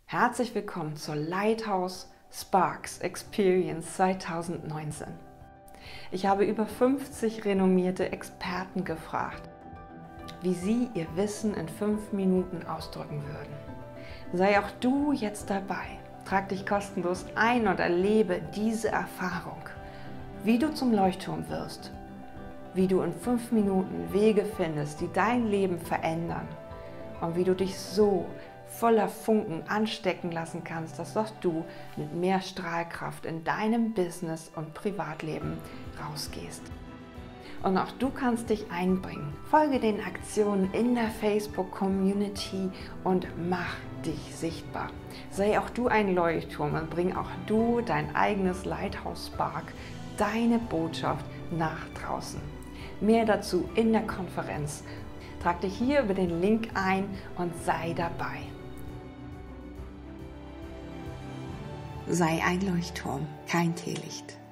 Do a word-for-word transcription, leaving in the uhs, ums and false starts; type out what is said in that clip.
Herzlich willkommen zur Lighthouse Sparks Experience zweitausendneunzehn. Ich habe über fünfzig renommierte Experten gefragt, wie sie ihr Wissen in fünf Minuten ausdrücken würden. Sei auch du jetzt dabei. Trag dich kostenlos ein und erlebe diese Erfahrung, wie du zum Leuchtturm wirst, wie du in fünf Minuten Wege findest, die dein Leben verändern und wie du dich so voller Funken anstecken lassen kannst, dass auch du mit mehr Strahlkraft in deinem Business und Privatleben rausgehst. Und auch du kannst dich einbringen. Folge den Aktionen in der Facebook-Community und mach dich sichtbar. Sei auch du ein Leuchtturm und bring auch du dein eigenes Lighthouse Spark, deine Botschaft nach draußen. Mehr dazu in der Konferenz. Trag dich hier über den Link ein und sei dabei. Sei ein Leuchtturm, kein Teelicht.